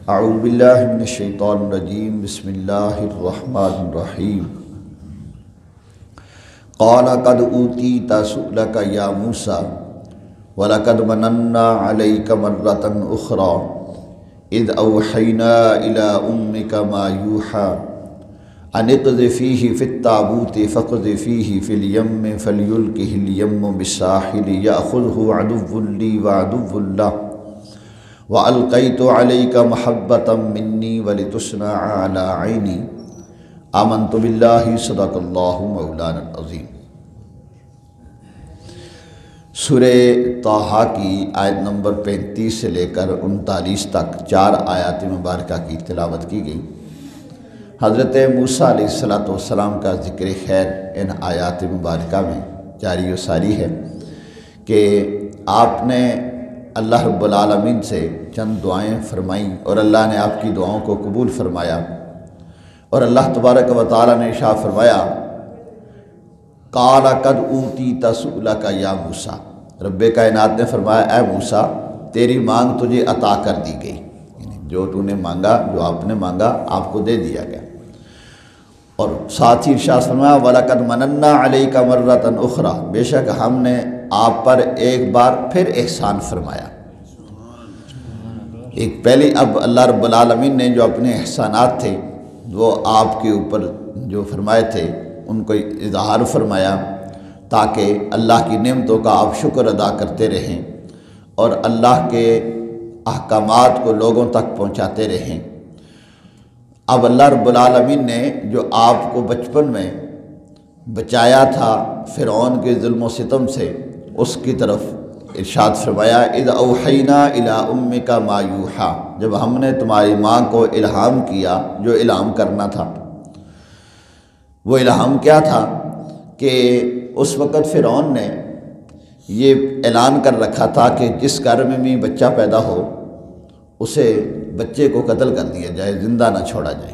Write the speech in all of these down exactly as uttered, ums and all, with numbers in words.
اعوذ باللہ من الشیطان الرجیم بسم اللہ الرحمن الرحیم قال قد اوتیت سؤلک یا موسیٰ وَلَقَدْ مَنَنَّا عَلَيْكَ مَرَّةً أُخْرَى إِذْ أَوْحَيْنَا إِلَىٰ أُمِّكَ مَا يُوحَىٰ أَنِ اقْذِفِيهِ فِي التَّابُوتِ فَاقْذِفِيهِ فِي الْيَمِّ فَلْيُلْقِهِ الْيَمُّ بِالسَّاحِلِ يَأْخُذْهُ عَدُوٌّ لِّي وَعَدُوٌّ لَّهُ وَأَلْقَيْتُ عَلَيْكَ مَحَبَّةً مِّنِّي وَلِتُصْنَعَ عَلَىٰ عَيْنِي آمَنتُ بِاللَّهِ صدق اللہ مولانا العظیم۔ سورہ طٰہٰ کی آیت نمبر پینتیس سے لے کر انتالیس تک چار آیات مبارکہ کی تلاوت کی گئی۔ حضرت موسیٰ علیہ الصلوٰۃ والسلام کا ذکر خیر ان آیات مبارکہ میں جاری و ساری ہے کہ آپ نے اللہ رب العالمین سے چند دعائیں فرمائیں اور اللہ نے آپ کی دعاؤں کو قبول فرمایا، اور اللہ تبارک و تعالیٰ نے ارشاد فرمایا قال قد اوتیت سؤلک یا موسیٰ، رب کائنات نے فرمایا اے موسیٰ تیری مانگ تجھے عطا کر دی گئی، یعنی جو تو نے مانگا، جو آپ نے مانگا آپ کو دے دیا گیا۔ اور ساتھ ہی ارشاد فرمایا وَلَقَدْ مَنَنَّا عَلَيْكَ مَرَّةً أُخْرَىٰ، بے شک ہم نے آپ پر ایک بار پھر احسان فرمایا۔ ایک پہلے اب اللہ رب العالمین نے جو اپنے احسانات تھے وہ آپ کے اوپر جو فرمائے تھے ان کو اظہار فرمایا تاکہ اللہ کی نعمتوں کا آپ شکر ادا کرتے رہیں اور اللہ کے احکامات کو لوگوں تک پہنچاتے رہیں۔ اب اللہ رب العالمین نے جو آپ کو بچپن میں بچایا تھا فرعون کے ظلم و ستم سے، اس کی طرف ارشاد فرمایا اذ اوحینا الی امک ما یوحیٰ، جب ہم نے تمہاری ماں کو الہام کیا جو الہام کرنا تھا۔ وہ الہام کیا تھا کہ اس وقت فرعون نے یہ اعلان کر رکھا تھا کہ جس گھر میں بھی بچہ پیدا ہو اسے بچے کو قتل کر دیا جائے، زندہ نہ چھوڑا جائے۔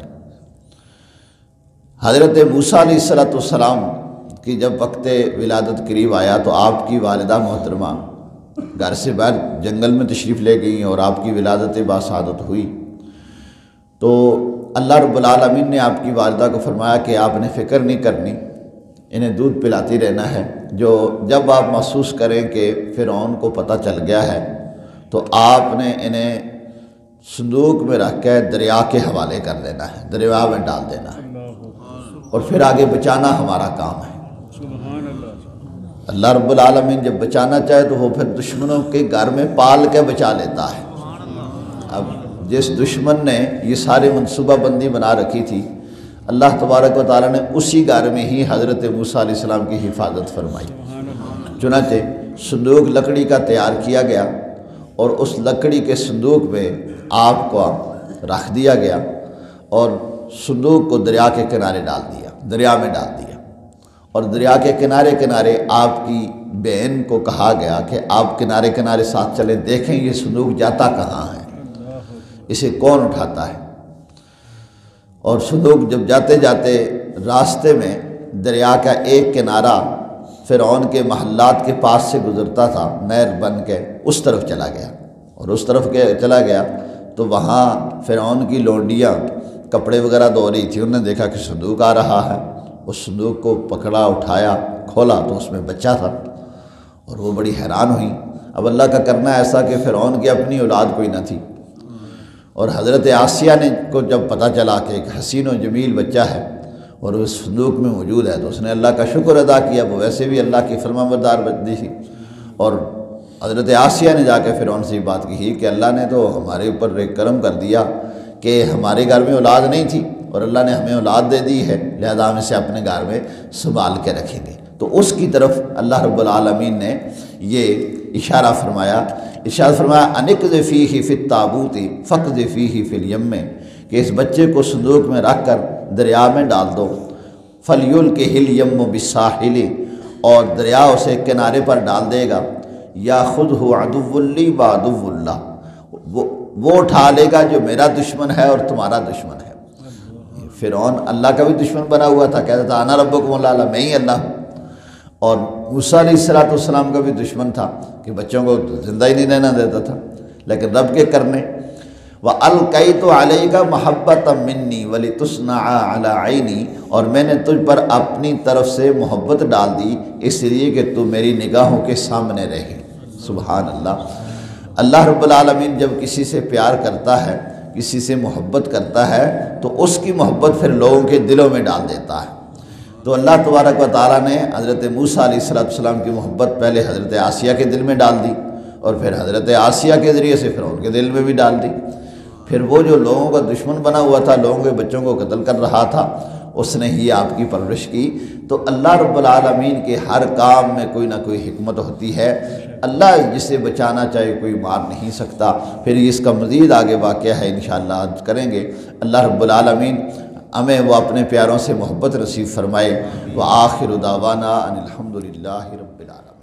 حضرت موسیٰ علیہ الصلوٰۃ والسلام کی جب وقت ولادت قریب آیا تو آپ کی والدہ محترمہ گھر سے باہر جنگل میں تشریف لے گئیں اور آپ کی ولادت باسعادت ہوئی۔ تو اللہ رب العالمین نے آپ کی والدہ کو فرمایا کہ آپ نے فکر نہیں کرنی، انہیں دودھ پلاتی رہنا ہے، جو جب آپ محسوس کریں کہ فرعون کو پتہ چل گیا ہے تو آپ نے انہیں صندوق میں رکھ کے دریا کے حوالے کر دینا ہے، دریا میں ڈال دینا ہے، اور پھر آگے بچانا ہمارا کام ہے۔ اللہ رب العالمین جب بچانا چاہے تو وہ پھر دشمنوں کے گھر میں پال کے بچا لیتا ہے۔ اب جس دشمن نے یہ ساری منصوبہ بندی بنا رکھی تھی، اللہ تبارک و تعالیٰ نے اسی گھر میں ہی حضرت موسیٰ علیہ السلام کی حفاظت فرمائی۔ چنانچہ صندوق لکڑی کا تیار کیا گیا اور اس لکڑی کے صندوق میں آپ کو رکھ دیا گیا اور صندوق کو دریا کے کنارے ڈال دیا، دریا میں ڈال دیا، اور دریا کے کنارے کنارے آپ کی بہن کو کہا گیا کہ آپ کنارے کنارے ساتھ چلیں، دیکھیں یہ صندوق جاتا کہاں ہے، اسے کون اٹھاتا ہے۔ اور صندوق جب جاتے جاتے راستے میں دریا کا ایک کنارہ فرعون کے محلات کے پاس سے گزرتا تھا، نہر بن کے اس طرف چلا گیا، اور اس طرف کے چلا گیا تو وہاں فرعون کی لونڈیاں کپڑے وغیرہ دھو رہی تھی، انہوں نے دیکھا کہ صندوق آ رہا ہے، اس صندوق کو پکڑا، اٹھایا، کھولا تو اس میں بچہ تھا، اور وہ بڑی حیران ہوئی۔ اب اللہ کا کرنا ایسا کہ فرعون کی اپنی اولاد کوئی نہ تھی، اور حضرت آسیہ نے کو جب پتہ چلا کہ ایک حسین و جمیل بچہ ہے اور اس صندوق میں موجود ہے تو اس نے اللہ کا شکر ادا کیا، وہ ویسے بھی اللہ کی فرمانبردار بندی تھی، اور حضرت آسیہ نے جا کے فرعون سے بات کہی کہ اللہ نے تو ہمارے اوپر ایک کرم کر دیا کہ ہمارے گھر میں اولاد نہیں تھی اور اللہ نے ہمیں اولاد دے دی ہے، لہذا ہم اسے اپنے گھر میں سنبھال کے رکھیں گے۔ تو اس کی طرف اللہ رب العالمین نے یہ اشارہ فرمایا، ارشاد فرمایا ان اقذفیہ فی التابوت فاقذفیہ فی الیم، کہ اس بچے کو صندوق میں رکھ کر دریا میں ڈال دو، فلیلقہ الیم بالساحل، اور دریا اسے کنارے پر ڈال دے گا، یاخذہ عدو لی وعدو اللہ، وہ وہ اٹھا لے گا جو میرا دشمن ہے اور تمہارا دشمن ہے۔ فرعون اللہ کا بھی دشمن بنا ہوا تھا، کہتا تھا انا ربکم الاعلی، میں ہی اللہ ہوں، اور موسیٰ علیہ الصلوٰۃ والسلام کا بھی دشمن تھا کہ بچوں کو زندہ ہی نہیں رہنا دیتا تھا، لیکن رب کے کرنے وَأَلْقَيْتُ عَلَيْكَ مَحَبَّةً مِّنِّي وَلِتُصْنَعَ عَلَىٰ عَيْنِي، اور میں نے تجھ پر اپنی طرف سے محبت ڈال دی اس لیے کہ تو میری نگاہوں کے سامنے رہے۔ سبحان اللہ۔ اللہ رب العالمین جب کسی سے پیار کرتا ہے، کسی سے محبت کرتا ہے تو اس کی محبت پھر لوگوں کے دلوں میں ڈال دیتا ہے۔ تو اللہ تبارک و تعالیٰ نے حضرت موسیٰ علیہ السلام کی محبت پہلے حضرت آسیہ کے دل میں ڈال دی، اور پھر حضرت آسیہ کے ذریعے سے فرعون کے دل میں بھی ڈال دی۔ پھر وہ جو لوگوں کا دشمن بنا ہوا تھا، لوگوں کے بچوں کو قتل کر رہا تھا، اس نے ہی آپ کی پرورش کی۔ تو اللہ رب العالمین کے ہر کام میں کوئی نہ کوئی حکمت ہوتی ہے۔ اللہ جسے بچانا چاہے کوئی مار نہیں سکتا۔ پھر اس کا مزید آگے واقعہ ہے انشاءاللہ آج کریں گے۔ اللہ رب العالمین ہمیں وہ اپنے پیاروں سے محبت نصیب فرمائے۔ وآخر دعوانا ان الحمد للہ رب العالمین۔